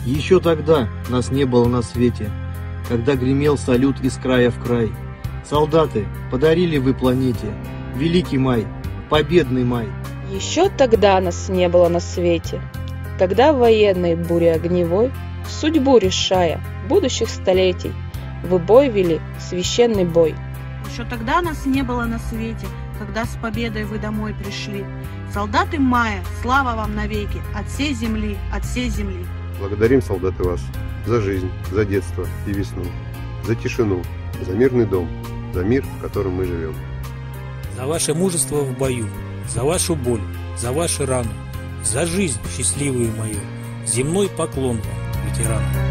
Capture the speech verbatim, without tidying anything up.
Еще тогда нас не было на свете, когда гремел салют из края в край. Солдаты, подарили вы планете великий май, победный май. Еще тогда нас не было на свете, когда в военной буре огневой, судьбу решая будущих столетий, вы бой вели, священный бой. Еще тогда нас не было на свете, когда с победой вы домой пришли. Солдаты мая, слава вам навеки, от всей земли, от всей земли. Благодарим, солдаты, вас за жизнь, за детство и весну, за тишину, за мирный дом, за мир, в котором мы живем. За ваше мужество в бою, за вашу боль, за ваши раны, за жизнь счастливую мою, земной поклон вам, ветераны.